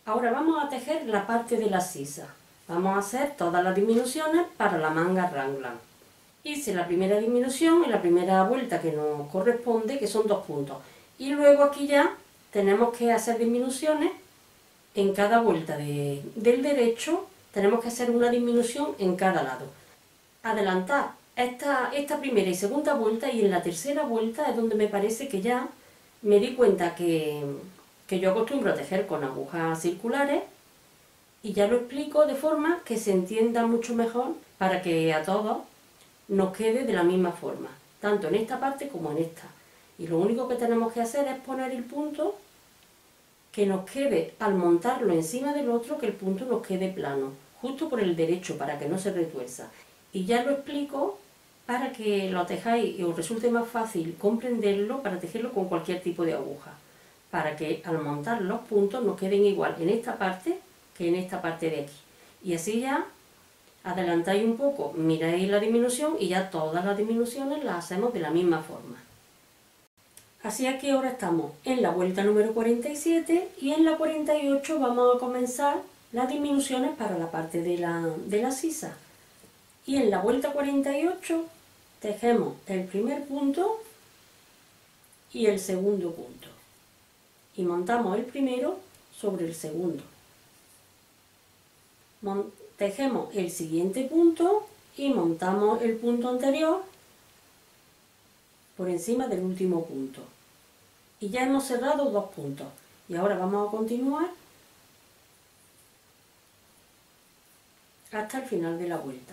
Ahora vamos a tejer la parte de la sisa. Vamos a hacer todas las disminuciones para la manga raglan. Hice la primera disminución en la primera vuelta que nos corresponde, que son 2 puntos. Y luego aquí ya tenemos que hacer disminuciones en cada vuelta del derecho, tenemos que hacer una disminución en cada lado. Adelantar esta primera y segunda vuelta, y en la tercera vuelta es donde me parece que ya me di cuenta que yo acostumbro a tejer con agujas circulares, y ya lo explico de forma que se entienda mucho mejor para que a todos nos quede de la misma forma, tanto en esta parte como en esta. Y lo único que tenemos que hacer es poner el punto que nos quede, al montarlo encima del otro, que el punto nos quede plano, justo por el derecho, para que no se retuerza. Y ya lo explico para que lo tejáis y os resulte más fácil comprenderlo, para tejerlo con cualquier tipo de aguja, para que al montar los puntos nos queden igual en esta parte que en esta parte de aquí. Y así ya adelantáis un poco, miráis la disminución y ya todas las disminuciones las hacemos de la misma forma. Así es que ahora estamos en la vuelta número 47 y en la 48 vamos a comenzar las disminuciones para la parte de la sisa. Y en la vuelta 48 tejemos el primer punto y el segundo punto. Y montamos el primero sobre el segundo. Tejemos el siguiente punto y montamos el punto anterior por encima del último punto. Y ya hemos cerrado 2 puntos. Y ahora vamos a continuar hasta el final de la vuelta.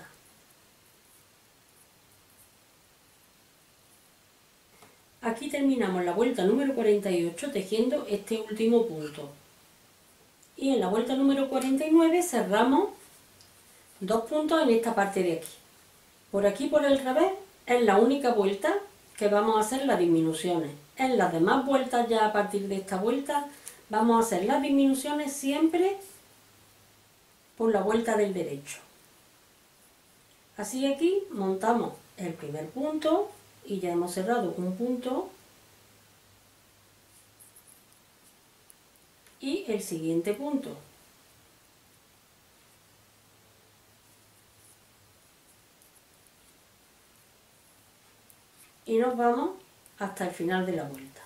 Aquí terminamos la vuelta número 48 tejiendo este último punto. Y en la vuelta número 49 cerramos 2 puntos en esta parte de aquí. Por aquí, por el revés, es la única vuelta que vamos a hacer las disminuciones. En las demás vueltas, ya a partir de esta vuelta, vamos a hacer las disminuciones siempre por la vuelta del derecho. Así aquí montamos el primer punto y ya hemos cerrado un punto y el siguiente punto. Y nos vamos hasta el final de la vuelta.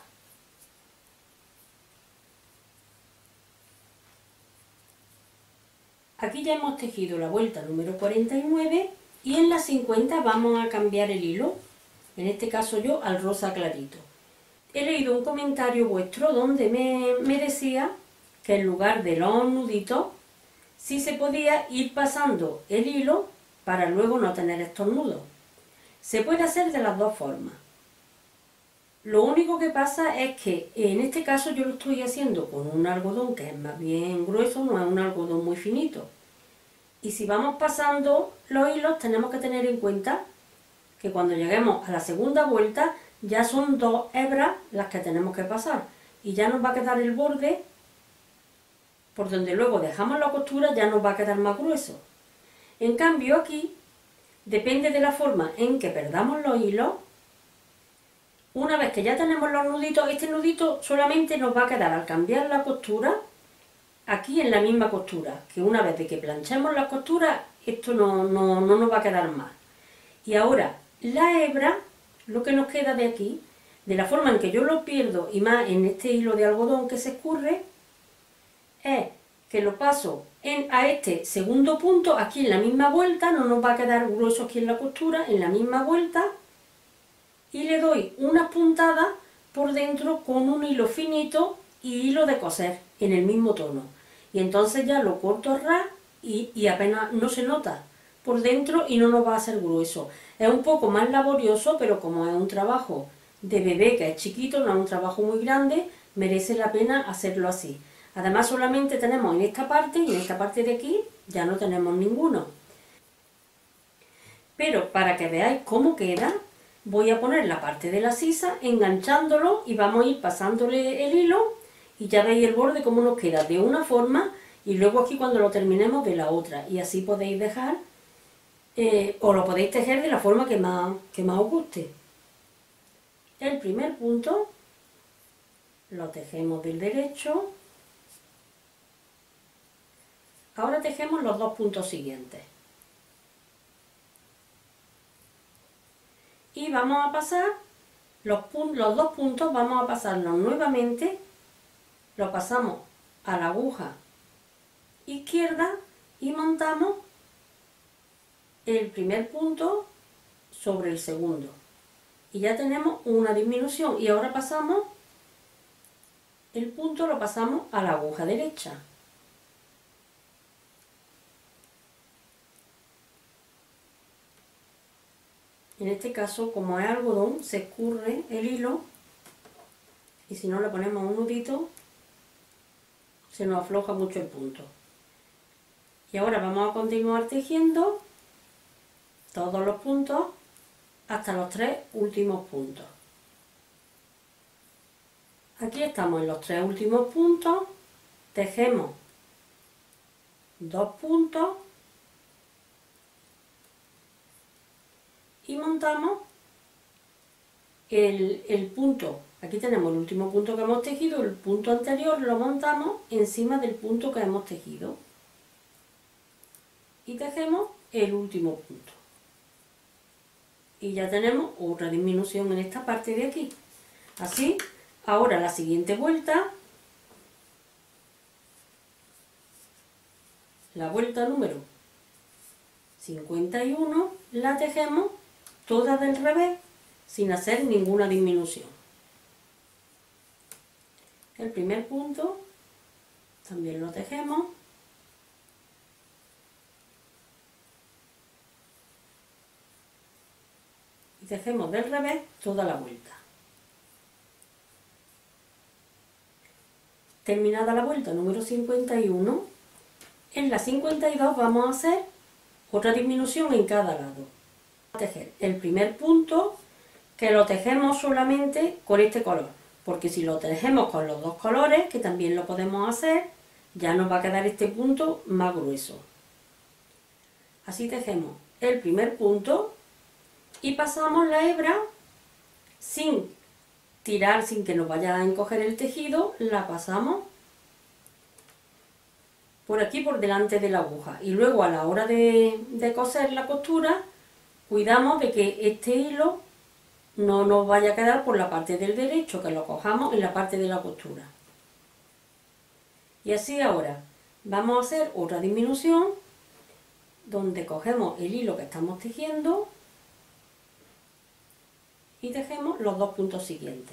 Aquí ya hemos tejido la vuelta número 49 y en la 50 vamos a cambiar el hilo, en este caso yo al rosa clarito. He leído un comentario vuestro donde me decía que en lugar de los nuditos sí se podía ir pasando el hilo para luego no tener estos nudos. Se puede hacer de las dos formas. Lo único que pasa es que en este caso yo lo estoy haciendo con un algodón que es más bien grueso, no es un algodón muy finito. Y si vamos pasando los hilos tenemos que tener en cuenta que cuando lleguemos a la segunda vuelta ya son 2 hebras las que tenemos que pasar. Y ya nos va a quedar el borde, por donde luego dejamos la costura, ya nos va a quedar más grueso. En cambio aquí, depende de la forma en que perdamos los hilos, una vez que ya tenemos los nuditos, este nudito solamente nos va a quedar al cambiar la costura, aquí en la misma costura, que una vez de que planchemos la costura, esto no nos va a quedar más. Y ahora, la hebra, lo que nos queda de aquí, de la forma en que yo lo pierdo, y más en este hilo de algodón que se escurre, es que lo paso a este segundo punto, aquí en la misma vuelta, no nos va a quedar grueso aquí en la costura, en la misma vuelta, y le doy unas puntadas por dentro con un hilo finito y hilo de coser en el mismo tono. Y entonces ya lo corto a ras y apenas no se nota por dentro y no nos va a hacer grueso. Es un poco más laborioso, pero como es un trabajo de bebé que es chiquito, no es un trabajo muy grande, merece la pena hacerlo así. Además solamente tenemos en esta parte y en esta parte de aquí ya no tenemos ninguno. Pero para que veáis cómo queda, voy a poner la parte de la sisa enganchándolo y vamos a ir pasándole el hilo y ya veis el borde cómo nos queda de una forma y luego aquí cuando lo terminemos de la otra, y así podéis dejar o lo podéis tejer de la forma que más os guste. El primer punto lo tejemos del derecho Ahora tejemos los dos puntos siguientes. Y vamos a pasar los dos puntos, vamos a pasarlos nuevamente, lo pasamos a la aguja izquierda y montamos el primer punto sobre el segundo. Y ya tenemos una disminución y ahora pasamos el punto, lo pasamos a la aguja derecha. En este caso, como es algodón, se escurre el hilo y si no le ponemos un nudito, se nos afloja mucho el punto. Y ahora vamos a continuar tejiendo todos los puntos hasta los 3 últimos puntos. Aquí estamos en los 3 últimos puntos, tejemos 2 puntos y montamos el punto. Aquí tenemos el último punto que hemos tejido, el punto anterior lo montamos encima del punto que hemos tejido y tejemos el último punto. Y ya tenemos otra disminución en esta parte de aquí. Así, ahora la siguiente vuelta, la vuelta número 51, la tejemos toda del revés sin hacer ninguna disminución. El primer punto también lo tejemos. Y tejemos del revés toda la vuelta. Terminada la vuelta número 51, en la 52 vamos a hacer otra disminución en cada lado. Vamos a tejer el primer punto, que lo tejemos solamente con este color, porque si lo tejemos con los dos colores, que también lo podemos hacer, ya nos va a quedar este punto más grueso. Así tejemos el primer punto y pasamos la hebra sin tirar, sin que nos vaya a encoger el tejido, la pasamos por aquí por delante de la aguja y luego a la hora de coser la costura cuidamos de que este hilo no nos vaya a quedar por la parte del derecho, que lo cojamos en la parte de la costura. Y así ahora vamos a hacer otra disminución donde cogemos el hilo que estamos tejiendo y tejemos los dos puntos siguientes.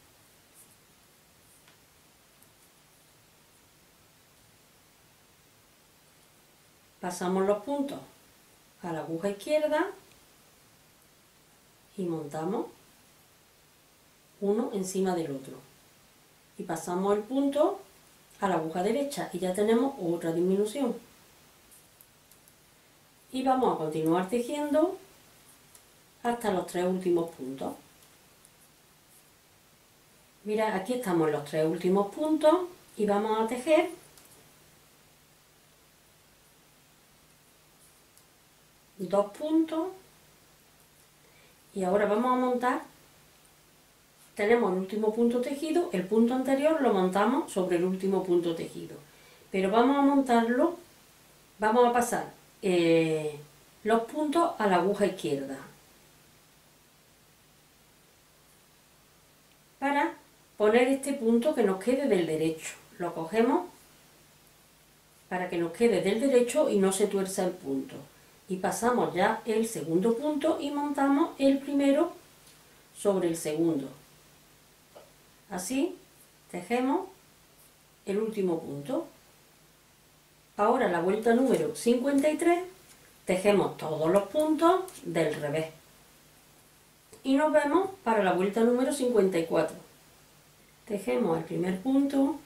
Pasamos los puntos a la aguja izquierda y montamos uno encima del otro. Y pasamos el punto a la aguja derecha y ya tenemos otra disminución. Y vamos a continuar tejiendo hasta los 3 últimos puntos. Mira, aquí estamos en los 3 últimos puntos y vamos a tejer dos puntos y ahora vamos a montar, tenemos el último punto tejido, el punto anterior lo montamos sobre el último punto tejido, pero vamos a montarlo, vamos a pasar los puntos a la aguja izquierda para poner este punto que nos quede del derecho. Lo cogemos para que nos quede del derecho y no se tuerza el punto. Y pasamos ya el segundo punto y montamos el primero sobre el segundo. Así tejemos el último punto. Ahora la vuelta número 53, tejemos todos los puntos del revés. Y nos vemos para la vuelta número 54. Tejemos el primer punto.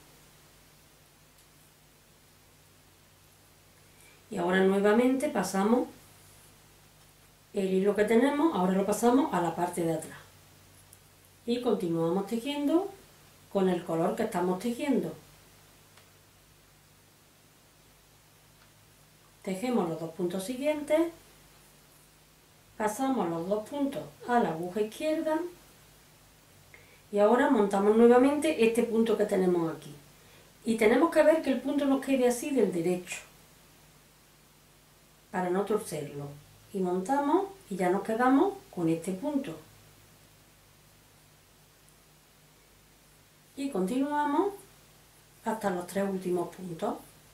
Y ahora nuevamente pasamos el hilo que tenemos, ahora lo pasamos a la parte de atrás. Y continuamos tejiendo con el color que estamos tejiendo. Tejemos los dos puntos siguientes, pasamos los dos puntos a la aguja izquierda y ahora montamos nuevamente este punto que tenemos aquí. Y tenemos que ver que el punto nos quede así del derecho. para no torcerlo. Y montamos y ya nos quedamos con este punto. Y continuamos hasta los 3 últimos puntos.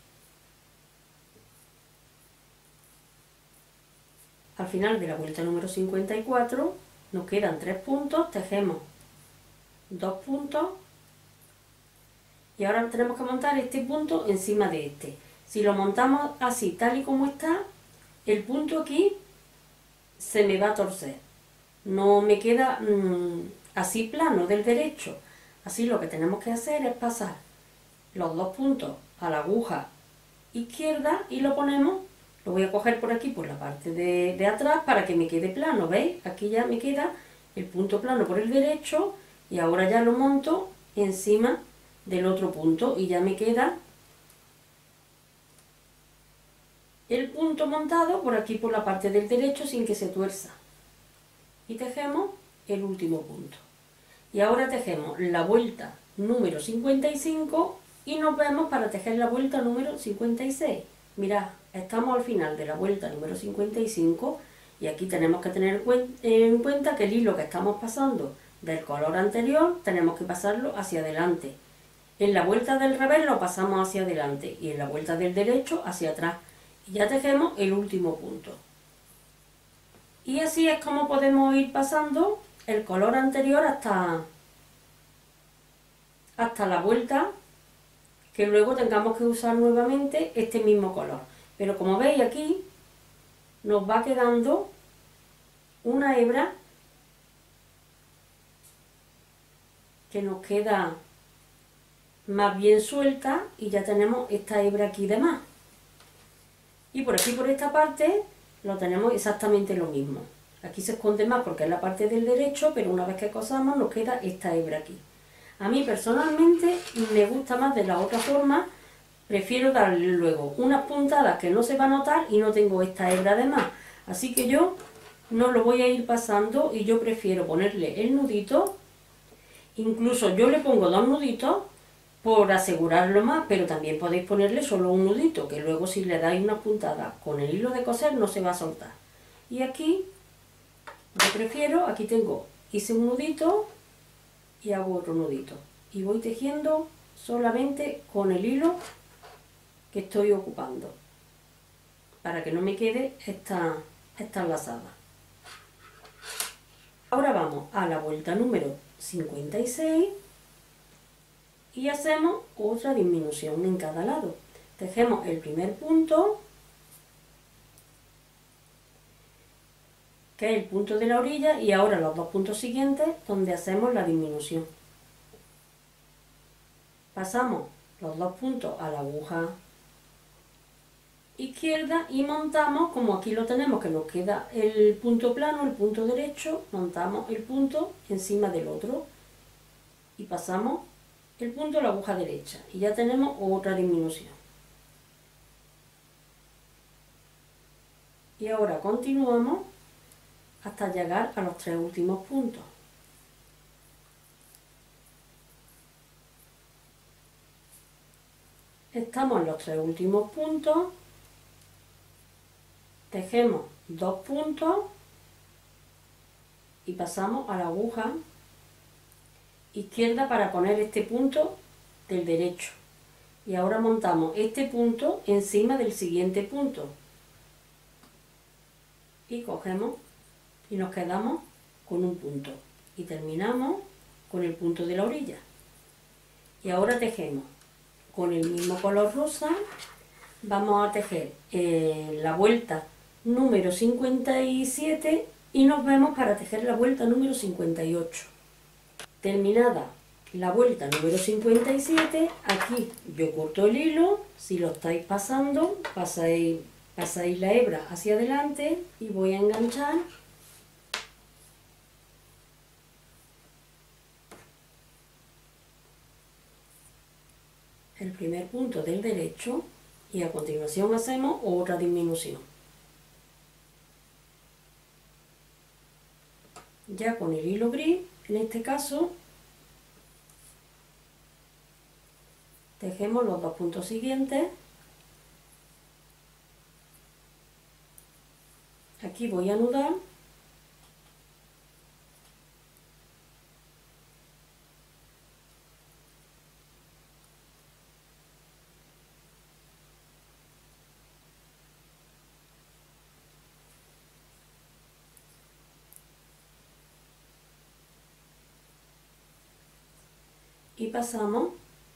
Al final de la vuelta número 54 nos quedan 3 puntos, tejemos 2 puntos y ahora tenemos que montar este punto encima de este. Si lo montamos así, tal y como está, el punto aquí se me va a torcer. No me queda así plano del derecho. Así lo que tenemos que hacer es pasar los 2 puntos a la aguja izquierda y lo ponemos, lo voy a coger por aquí, por la parte de atrás, para que me quede plano, ¿veis? Aquí ya me queda el punto plano por el derecho y ahora ya lo monto encima del otro punto y ya me queda el punto montado por aquí por la parte del derecho sin que se tuerza. Y tejemos el último punto. Y ahora tejemos la vuelta número 55 y nos vemos para tejer la vuelta número 56. Mirad, estamos al final de la vuelta número 55 y aquí tenemos que tener en cuenta que el hilo que estamos pasando del color anterior tenemos que pasarlo hacia adelante. En la vuelta del revés lo pasamos hacia adelante y en la vuelta del derecho hacia atrás. Y ya tejemos el último punto. Y así es como podemos ir pasando el color anterior hasta la vuelta que luego tengamos que usar nuevamente este mismo color. Pero como veis aquí nos va quedando una hebra que nos queda más bien suelta y ya tenemos esta hebra aquí de más. Y por aquí, por esta parte, lo tenemos exactamente lo mismo. Aquí se esconde más porque es la parte del derecho, pero una vez que cosamos nos queda esta hebra aquí. A mí personalmente me gusta más de la otra forma, prefiero darle luego unas puntadas que no se va a notar y no tengo esta hebra de más. Así que yo no lo voy a ir pasando y yo prefiero ponerle el nudito, incluso yo le pongo 2 nuditos, por asegurarlo más, pero también podéis ponerle solo un nudito, que luego si le dais una puntada con el hilo de coser no se va a soltar. Y aquí, yo prefiero, aquí hice un nudito y hago otro nudito. Y voy tejiendo solamente con el hilo que estoy ocupando, para que no me quede esta lazada. Ahora vamos a la vuelta número 56. Y hacemos otra disminución en cada lado. Tejemos el primer punto, que es el punto de la orilla, y ahora los 2 puntos siguientes donde hacemos la disminución. Pasamos los 2 puntos a la aguja izquierda y montamos, como aquí lo tenemos que nos queda el punto plano, el punto derecho, montamos el punto encima del otro y pasamos el punto a la aguja derecha y ya tenemos otra disminución. Y ahora continuamos hasta llegar a los 3 últimos puntos. Estamos en los 3 últimos puntos, tejemos 2 puntos y pasamos a la aguja izquierda para poner este punto del derecho. Y ahora montamos este punto encima del siguiente punto. Y cogemos y nos quedamos con un punto. Y terminamos con el punto de la orilla. Y ahora tejemos con el mismo color rosa. Vamos a tejer la vuelta número 57 y nos vemos para tejer la vuelta número 58. Terminada la vuelta número 57, aquí yo corto el hilo, si lo estáis pasando, pasáis la hebra hacia adelante y voy a enganchar el primer punto del derecho y a continuación hacemos otra disminución. Ya con el hilo gris, en este caso, tejemos los 2 puntos siguientes Aquí voy a anudar. Y pasamos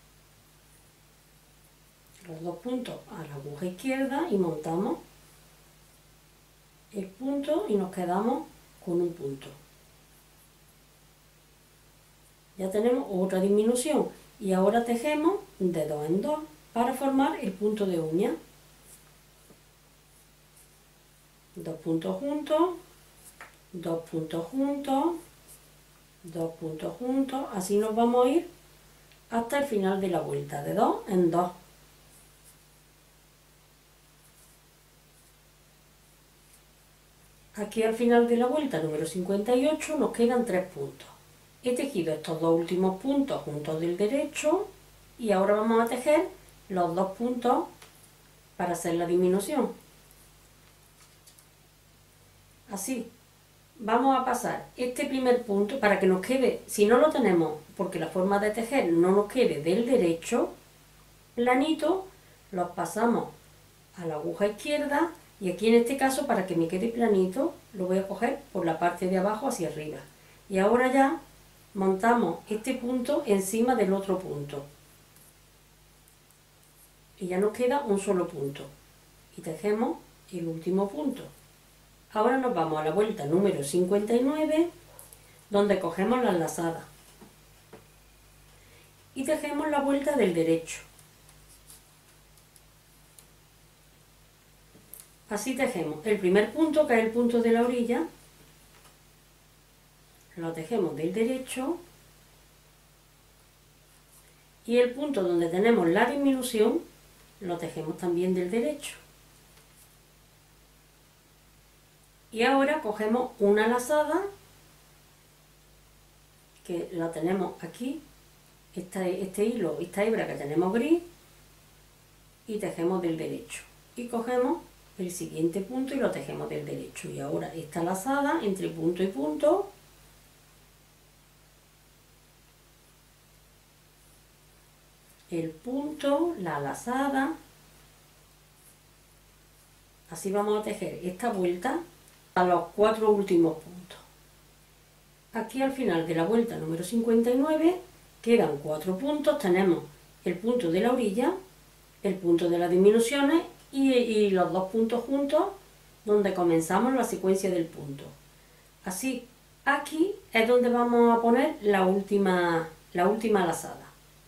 los dos puntos a la aguja izquierda y montamos el punto y nos quedamos con un punto. Ya tenemos otra disminución y ahora tejemos de 2 en 2 para formar el punto de uña. 2 puntos juntos, 2 puntos juntos, 2 puntos juntos, así nos vamos a ir hasta el final de la vuelta, de 2 en 2. Aquí al final de la vuelta número 58 nos quedan 3 puntos. He tejido estos dos últimos puntos juntos del derecho y ahora vamos a tejer los 2 puntos para hacer la disminución. Así, vamos a pasar este primer punto para que nos quede, si no lo tenemos, porque la forma de tejer no nos quede del derecho, planito, los pasamos a la aguja izquierda y aquí en este caso, para que me quede planito, lo voy a coger por la parte de abajo hacia arriba. Y ahora ya montamos este punto encima del otro punto. Y ya nos queda un solo punto. Y tejemos el último punto. Ahora nos vamos a la vuelta número 59, donde cogemos las lazadas. Y tejemos la vuelta del derecho. Así tejemos el primer punto, que es el punto de la orilla, lo tejemos del derecho, y el punto donde tenemos la disminución, lo tejemos también del derecho. Y ahora cogemos una lazada, que la tenemos aquí, este hilo, esta hebra que tenemos gris, y tejemos del derecho. Y cogemos el siguiente punto y lo tejemos del derecho. Y ahora esta lazada entre punto y punto, el punto, la lazada, así vamos a tejer esta vuelta a los 4 últimos puntos. Aquí al final de la vuelta número 59 quedan 4 puntos, tenemos el punto de la orilla, el punto de las disminuciones y los 2 puntos juntos donde comenzamos la secuencia del punto. Así, aquí es donde vamos a poner la última lazada.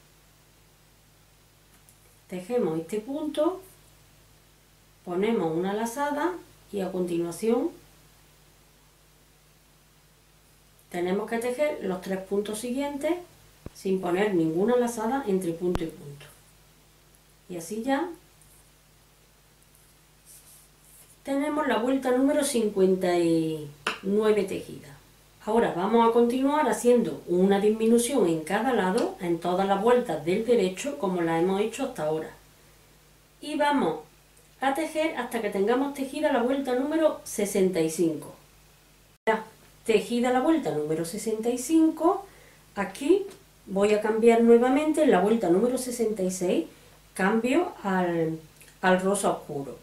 Tejemos este punto, ponemos una lazada y a continuación tenemos que tejer los 3 puntos siguientes sin poner ninguna lazada entre punto y punto. Y así ya tenemos la vuelta número 59 tejida. Ahora vamos a continuar haciendo una disminución en cada lado, en todas las vueltas del derecho, como la hemos hecho hasta ahora. Y vamos a tejer hasta que tengamos tejida la vuelta número 65. Ya tejida la vuelta número 65, aquí voy a cambiar nuevamente en la vuelta número 66, cambio al rosa oscuro.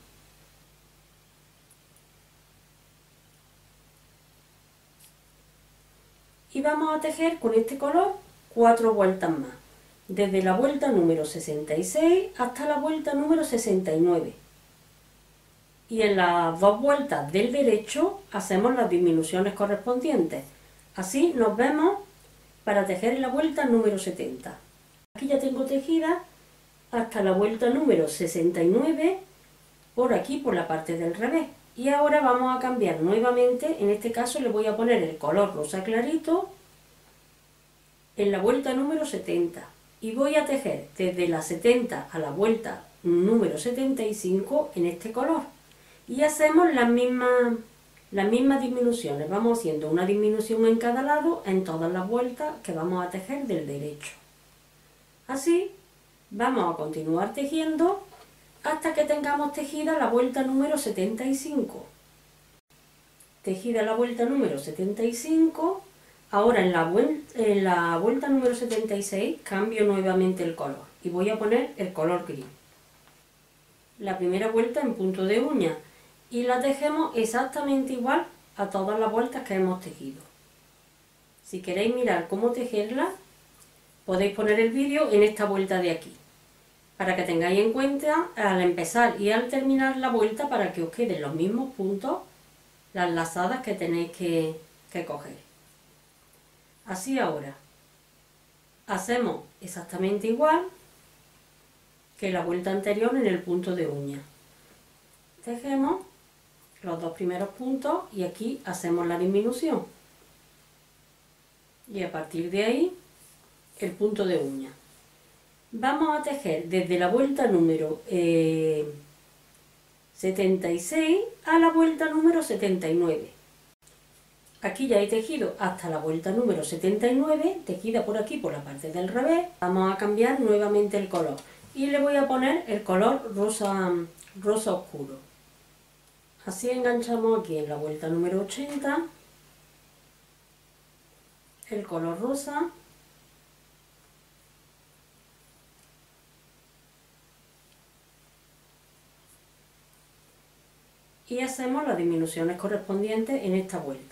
Y vamos a tejer con este color 4 vueltas más, desde la vuelta número 66 hasta la vuelta número 69. Y en las 2 vueltas del derecho hacemos las disminuciones correspondientes. Así nos vemos para tejer en la vuelta número 70. Aquí ya tengo tejida hasta la vuelta número 69, por aquí, por la parte del revés. Y ahora vamos a cambiar nuevamente, en este caso le voy a poner el color rosa clarito en la vuelta número 70. Y voy a tejer desde la 70 a la vuelta número 75 en este color. Y hacemos las mismas disminuciones. Vamos haciendo una disminución en cada lado en todas las vueltas que vamos a tejer del derecho. Así vamos a continuar tejiendo hasta que tengamos tejida la vuelta número 75. tejida la vuelta número 75, ahora en la vuelta número 76 cambio nuevamente el color y voy a poner el color gris. La primera vuelta en punto de uña y la tejemos exactamente igual a todas las vueltas que hemos tejido. Si queréis mirar cómo tejerla, podéis poner el vídeo en esta vuelta de aquí, para que tengáis en cuenta al empezar y al terminar la vuelta para que os queden los mismos puntos, las lazadas que tenéis que coger. Así ahora, hacemos exactamente igual que la vuelta anterior en el punto de uña. Tejemos los dos primeros puntos y aquí hacemos la disminución. Y a partir de ahí, el punto de uña. Vamos a tejer desde la vuelta número 76 a la vuelta número 79. Aquí ya he tejido hasta la vuelta número 79, tejida por aquí por la parte del revés. Vamos a cambiar nuevamente el color y le voy a poner el color rosa oscuro. Así enganchamos aquí en la vuelta número 80 el color rosa. Y hacemos las disminuciones correspondientes en esta vuelta.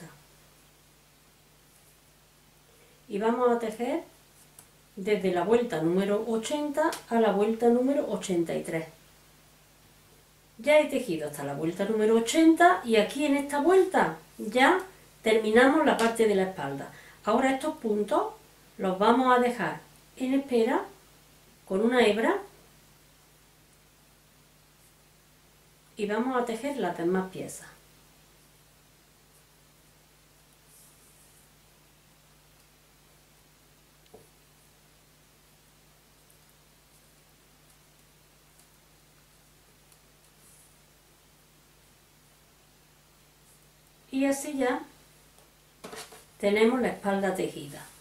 Y vamos a tejer desde la vuelta número 80 a la vuelta número 83. Ya he tejido hasta la vuelta número 80 y aquí en esta vuelta ya terminamos la parte de la espalda. Ahora estos puntos los vamos a dejar en espera con una hebra y vamos a tejer las demás piezas. Y así ya tenemos la espalda tejida.